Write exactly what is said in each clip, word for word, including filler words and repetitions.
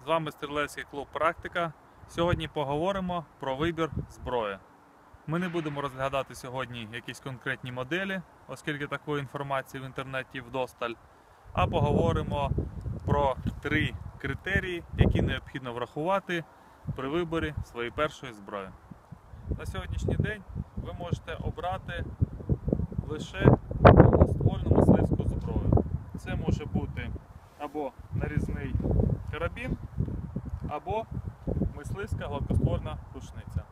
вами стрілецький клуб «Практика». Сьогодні поговоримо про вибір зброї. Ми не будемо розглядати сьогодні якісь конкретні моделі, оскільки такої інформації в інтернеті вдосталь, а поговоримо про три критерії, які необхідно врахувати при виборі своєї першої зброї. На сьогоднішній день ви можете обрати лише довгоствольну мисливську зброю. Це може бути або нарізний карабін, або мисливська гладкоствольна рушниця.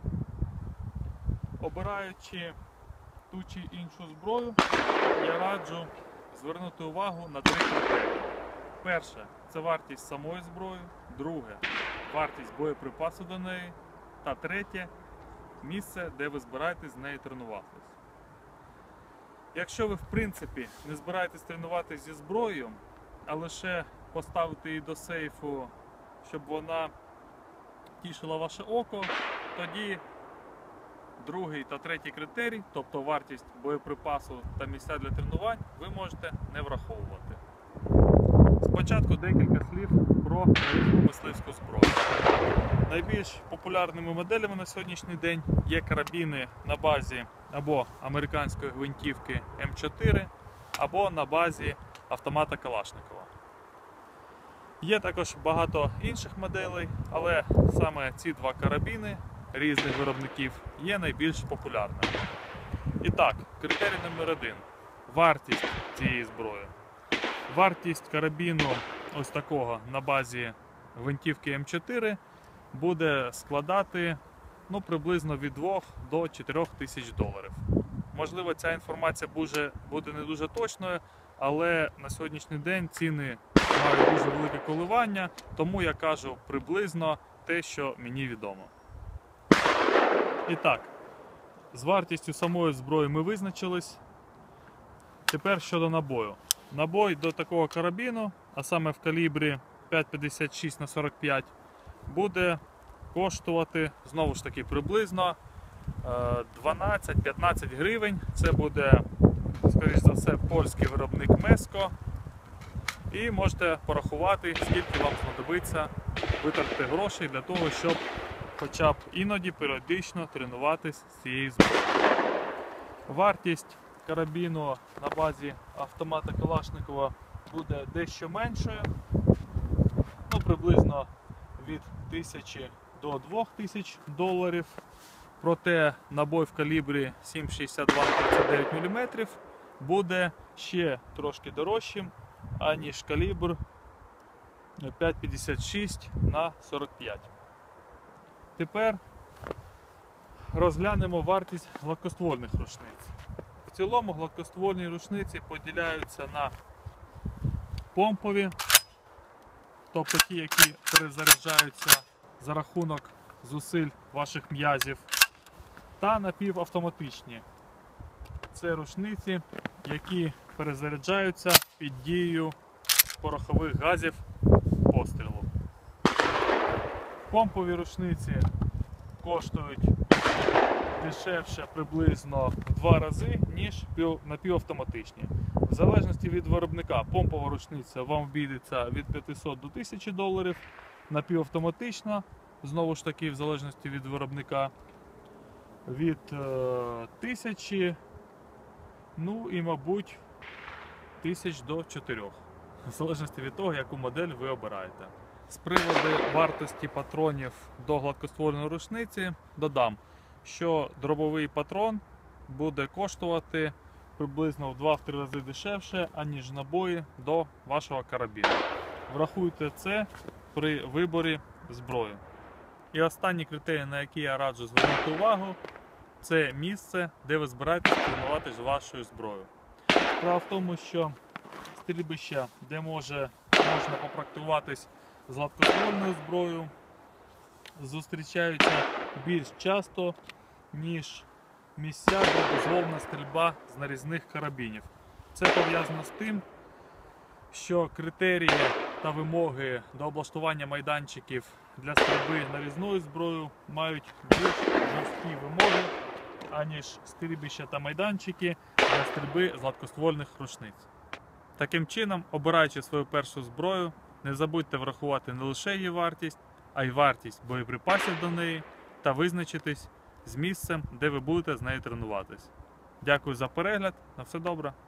Обираючи ту чи іншу зброю, я раджу звернути увагу на три критерії. Перше – це вартість самої зброї, друге – вартість боєприпасу до неї, та третє – місце, де ви збираєтесь з нею тренуватись. Якщо ви в принципі не збираєтесь тренуватись зі зброєю, а лише поставити її до сейфу, щоб вона тішила ваше око, тоді другий та третій критерій, тобто вартість боєприпасу та місця для тренувань, ви можете не враховувати. Спочатку декілька слів про нарізну мисливську зброю. Найбільш популярними моделями на сьогоднішній день є карабіни на базі або американської гвинтівки М чотири, або на базі автомата Калашникова. Є також багато інших моделей, але саме ці два карабіни різних виробників є найбільш популярними. І так, критерій номер один – вартість цієї зброї. Вартість карабіну ось такого на базі гвинтівки М чотири буде складати ну, приблизно від двох до чотирьох тисяч доларів. Можливо, ця інформація буде, буде не дуже точною, але на сьогоднішній день ціни мають дуже велике коливання, тому я кажу приблизно те, що мені відомо. І так, з вартістю самої зброї ми визначились. Тепер щодо набою. Набой до такого карабіну, а саме в калібрі п'ять п'ятдесят шість на сорок п'ять, буде коштувати, знову ж таки, приблизно дванадцять-п'ятнадцять гривень. Це буде, скоріш за все, польський виробник Меско. І можете порахувати, скільки вам знадобиться витратити грошей для того, щоб хоча б іноді періодично тренуватись з цією зброєю. Вартість карабіну на базі автомата Калашникова буде дещо меншою, ну, приблизно від тисячі до двох тисяч доларів. Проте набой в калібрі сім шістдесят два на тридцять дев'ять міліметрів буде ще трошки дорожчим, аніж калібр п'ять п'ятдесят шість на сорок п'ять. Тепер розглянемо вартість гладкоствольних рушниць. В цілому гладкоствольні рушниці поділяються на помпові, тобто ті, які перезаряджаються за рахунок зусиль ваших м'язів, та напівавтоматичні. Це рушниці, які перезаряджаються під дією порохових газів пострілу. Помпові рушниці коштують дешевше приблизно в два рази, ніж напівавтоматичні. В залежності від виробника, помпова рушниця вам обійдеться від п'ятисот до тисячі доларів, напівавтоматична, знову ж таки, в залежності від виробника, від е, тисячі, ну і, мабуть, тисяч до чотирьох, в залежності від того, яку модель ви обираєте. З приводу вартості патронів до гладкоствольної рушниці додам, що дробовий патрон буде коштувати приблизно в два-три рази дешевше, аніж набої до вашого карабіну. Врахуйте це при виборі зброї. І останній критерій, на який я раджу звернути увагу, це місце, де ви збираєтесь тренуватися з вашою зброєю. Справа в тому, що стрільбища, де може, можна попрактикуватись з гладкоствольною зброєю, зустрічаються більш часто, ніж місця, де дозволена стрільба з нарізних карабінів. Це пов'язано з тим, що критерії та вимоги до облаштування майданчиків для стрільби нарізною зброєю мають більш жорсткі вимоги, аніж стрільбища та майданчики для стрільби з гладкоствольних рушниць. Таким чином, обираючи свою першу зброю, Не забудьте врахувати не лише її вартість, а й вартість боєприпасів до неї та визначитись з місцем, де ви будете з нею тренуватись. Дякую за перегляд, на все добре.